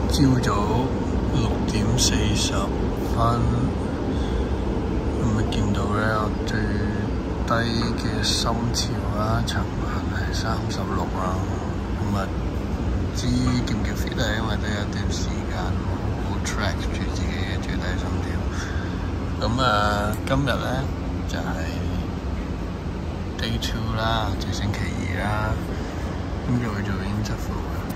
朝早6:40，咁咪見到咧，我最低嘅心潮啦，尋晚係36啦。咁啊，唔知叫唔叫 fit 啊？因為都有段時間冇 track 住自己嘅最低心跳。咁啊，今日咧就係 day 2啦，即係星期2啦。咁就去做 interval 嘅。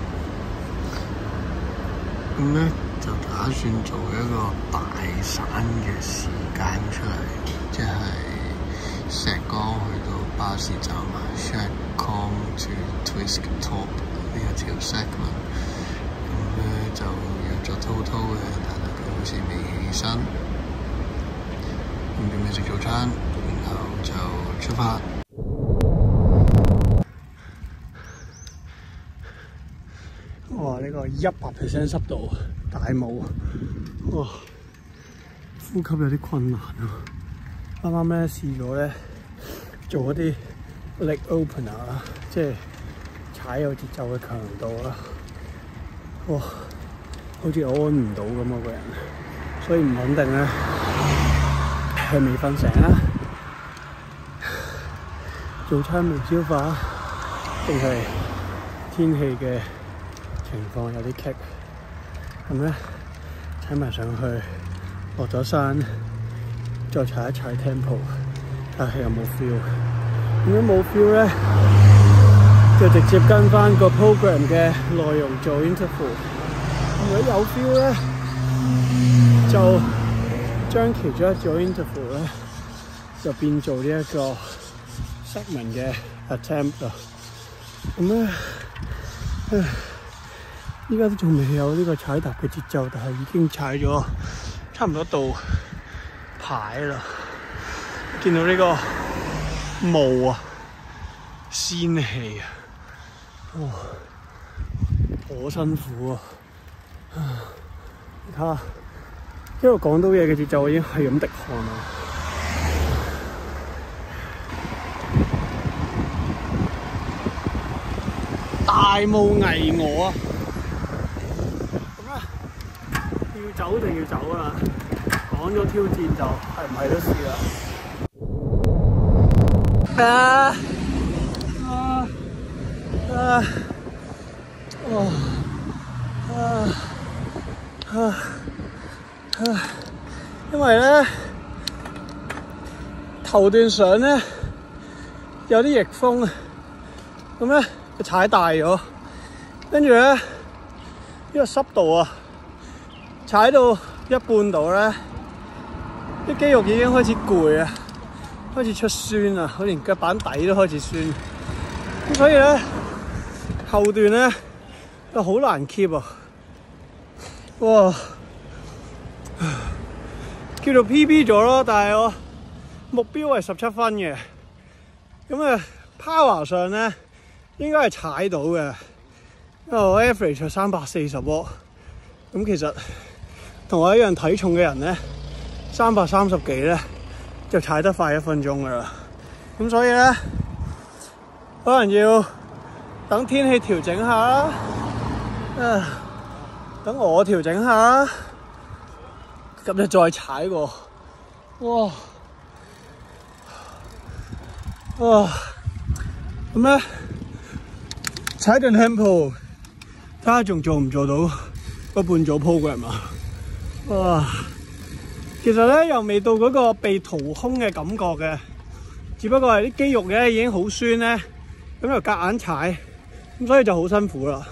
咁咧就打算做一個大散嘅時間出嚟，即係石崗去到巴士站啊 ，Shacon to Twisk Top 呢一條 segment。咁咧就約咗滔嘅，但係佢好似未起身。咁準備食早餐，然後就出發。哇！呢個100% 濕度大霧，哇！呼吸有啲困難啊！啱啱咧試咗咧做一啲 leg opener 啦，即係踩有節奏嘅強度啦。哇！好似安唔到咁啊個人，所以唔肯定咧係未瞓醒啊，早餐未消化，定係天氣嘅情況有啲棘，咁咧踩埋上去，落咗山，再踩一踩 tempo， 睇下有冇 feel。如果冇 feel 咧，就直接跟翻個 program 嘅內容做 interval。如果有 feel 咧，就將其中一組 interval 咧，就變做呢一個 segment 嘅 attempt 啊。咁咧，依家都仲未有呢個踩踏嘅節奏，但係已經踩咗差唔多到牌啦。見到呢個霧啊、仙氣啊，哇，好辛苦啊！你睇下，一路講到嘢嘅節奏已經係咁滴汗啦。大霧危我啊！要走定要走啊！講咗挑戰就係唔係都試啦。因為咧頭段上咧有啲逆風啊，咁咧佢踩大咗，跟住咧呢個濕度啊，踩到一半度咧，啲肌肉已經開始攰啊，開始出酸啊，我連腳板底都開始酸。咁所以咧後段咧就好難 keep 啊！哇，叫做 PB 咗咯，但係我目標係17分嘅。咁啊 power 上咧應該係踩到嘅，因為我 average 340喎。咁其實同我一樣體重嘅人咧，330幾咧就踩得快1分鐘噶啦。咁所以咧，可能要等天氣調整下啦，等我調整下啦，咁就再踩過。哇！咁咧踩段 tempo， 睇下仲做唔做到嗰半組 program 啊！哇！其實咧又未到嗰個被掏空嘅感覺嘅，只不過係啲肌肉咧已經好酸咧，咁就夾硬踩，咁所以就好辛苦啦。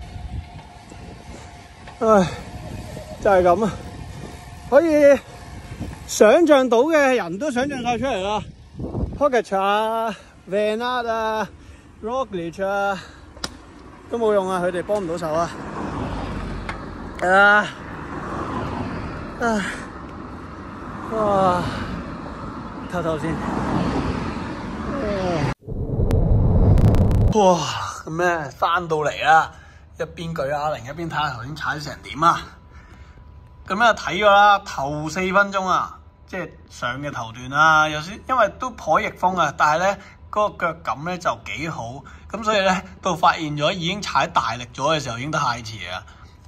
唉，就係咁啊！可以想像到嘅人都想像晒出嚟啦 ，Pogačar 啊、Van Aert 啊、Roglic 啊，都冇用啊，佢哋幫唔到手啊！哇！唞先。哇！咁咧翻到嚟啦，一邊舉啞鈴一邊睇下頭先踩成點啊！咁咧睇咗啦，頭4分鐘啊，即係上嘅頭段啦，有時因為都頗逆風啊，但係咧嗰個腳感咧就幾好，咁所以咧到發現咗已經踩大力咗嘅時候已經得太遲啊！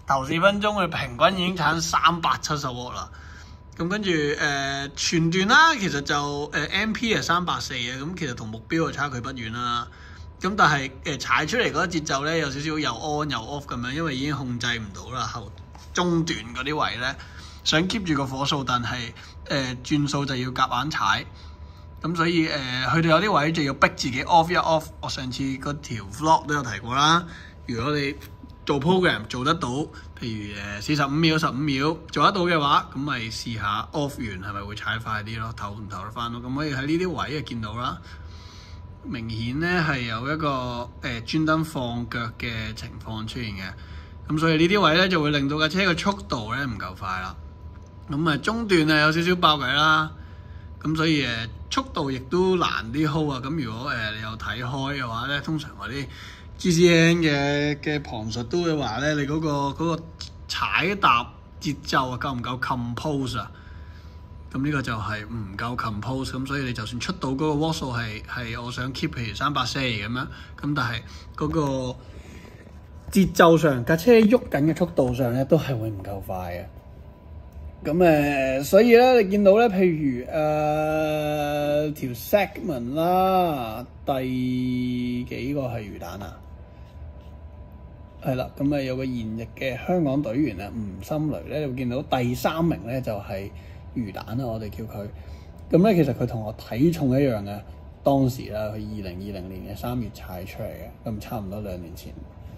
頭4分鐘佢平均已經產370W啦。咁跟住全段啦，其實就MP 係340嘅，咁其實同目標係差距不遠啦。咁但係踩出嚟嗰個節奏咧有少少又 on 又 off 咁樣，因為已經控制唔到啦。後中段嗰啲位咧，想 keep 住個火數，但係轉數就要夾硬踩。咁所以去到有啲位就要逼自己 off 一 off。我上次嗰條 vlog 都有提過啦。如果你做 program 做得到，譬如45秒、15秒做得到嘅話，咁咪試下 off 完係咪會踩快啲咯？投唔投得翻咯？咁可以喺呢啲位就見到啦。明顯咧係有一個專登放腳嘅情況出現嘅。咁所以呢啲位咧就會令到架車嘅速度咧唔夠快啦。咁中段有少少爆計啦。咁所以速度亦都難啲 hold 啊！咁如果你有睇開嘅話咧，通常嗰啲 GCN 嘅旁述都會話咧，你嗰個踩踏節奏啊夠唔夠 compose 啊？咁呢個就係唔夠 compose， 咁所以你就算出到嗰個 watt 數係我想 keep， 譬如340咁樣，咁但係嗰個節奏上架車喐緊嘅速度上咧，都係會唔夠快嘅。咁所以咧，你見到咧，譬如條 segment 啦，第幾個係魚蛋啊？係啦，咁有個現役嘅香港隊員吳心雷咧，你會見到第3名咧就係魚蛋啦，我哋叫佢。咁咧其實佢同我體重一樣嘅，當時啦，佢2020年嘅3月踩出嚟嘅，咁差唔多2年前。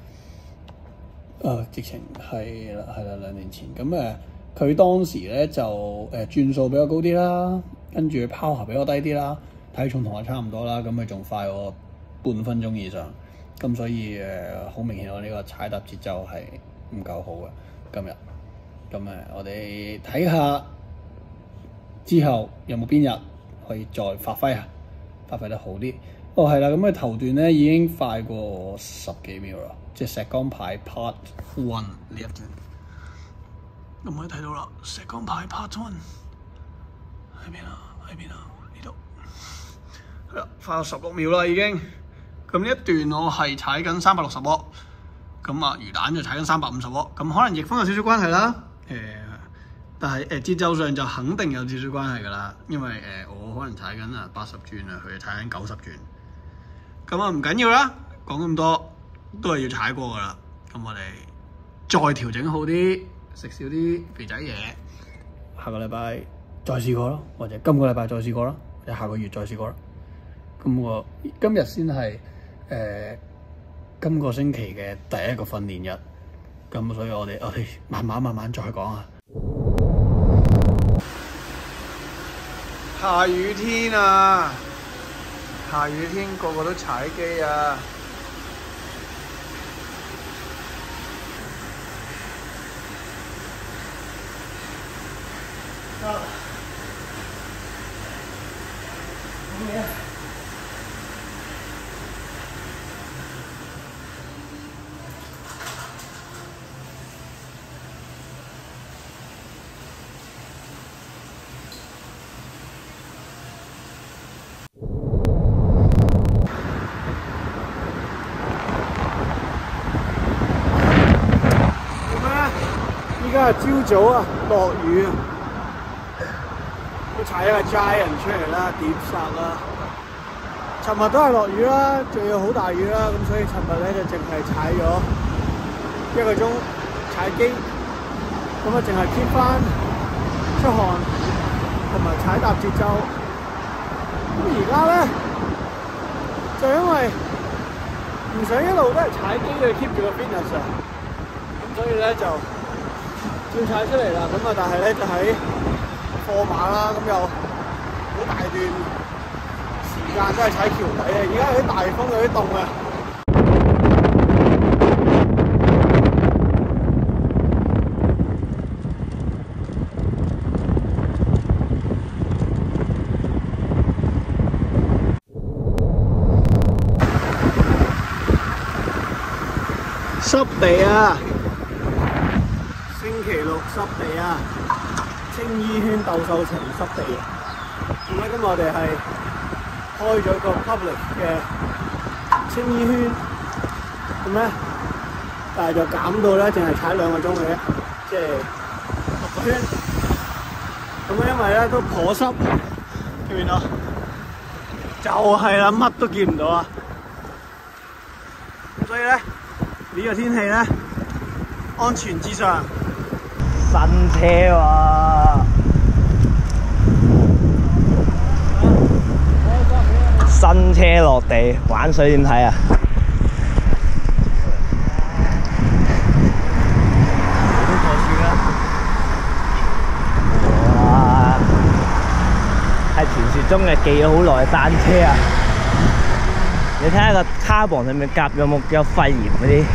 直情係啦2年前。咁佢當時咧就轉數比我高啲啦，跟住拋下比我低啲啦，體重同我差唔多啦，咁佢仲快我半分鐘以上，咁所以好明顯我呢個踩踏節奏係唔夠好嘅今日。咁我哋睇下之後有冇邊日可以再發揮得好啲。係啦，咁佢頭段咧已經快過10幾秒啦，即係石崗牌 Part 1呢一段。咁可以睇到啦，石崗牌 Part 1喺邊啊？呢度係啦，快到16秒啦已經。咁呢一段我係踩緊360W，咁魚蛋就踩緊350W，咁可能逆風有少少關係啦。但係節奏上就肯定有少少關係㗎啦，因為我可能踩緊80轉啊，佢踩緊90轉。咁唔緊要啦，講咁多都係要踩過㗎啦。咁我哋再調整好啲。食少啲肥仔嘢，下個禮拜再試過咯，或者今個禮拜再試過咯，或者下個月再試過咯。咁我今日先係今個星期嘅第一個訓練日，咁所以我哋慢慢再講啊。下雨天啊，下雨天個個都踩機啊！依家係朝早啊，落雨啊！都踩一個 Giant 出嚟啦，碟剎啦。尋日都係落雨啦，仲要好大雨啦，咁所以尋日咧就淨係踩咗1個鐘踩機，咁淨係 keep 翻出汗同埋踩踏節奏。咁而家咧就因為唔想一路都係踩機去 keep 住個 fitness 啊，咁所以咧就照踩出嚟啦。咁但係咧就喺貨馬啦，咁有好大段時間都係踩橋底啊！而家有啲大風，有啲凍啊！濕地啊！星期六濕地啊！青衣圈鬥獸場濕地，咁咧今日我哋係開咗個 public 嘅青衣圈，咁咧但係就減到咧，淨係踩2個鐘嘅，即係6個圈。咁因為咧都頗濕，見唔見到？就係啦，乜都見唔到啊！咁所以咧，呢個天氣咧，安全至上。 新車喎，新車落地玩水點睇啊？哇！係傳說中嘅記咗好耐嘅單車啊！你睇下個卡磅上面夾有肺炎嗰啲。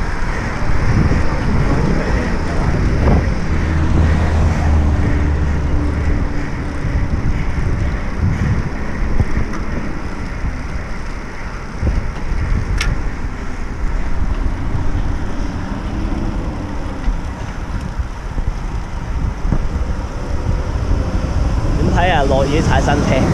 睇下落雨踩新車。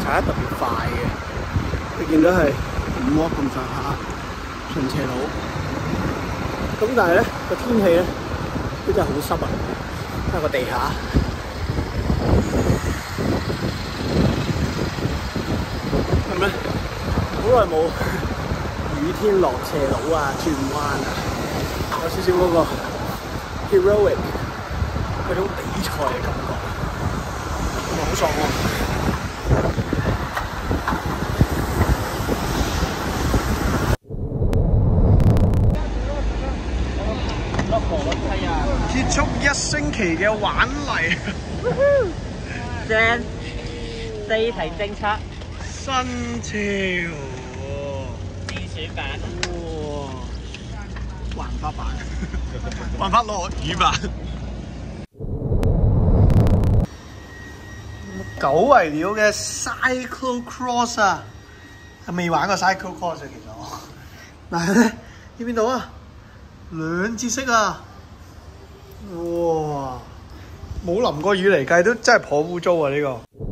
踩得特別快嘅。你見到係5 walk 咁上下順斜路。咁但係咧個天氣咧都真係好濕啊，因為個地下。咁咧好耐冇雨天落斜路啊、轉彎啊，有少少嗰個 heroic 嗰種比賽嘅感覺，好爽喎！結束1星期嘅玩泥， 正4題政策， 新潮， 自選版， 哇，環法版，環法落雨版。久違了嘅 cyclocross 啊，未玩過 cyclocross 啊，其實我，但係咧呢邊度啊，2節色啊！哇！冇淋過雨嚟計都真係頗污糟啊！呢個。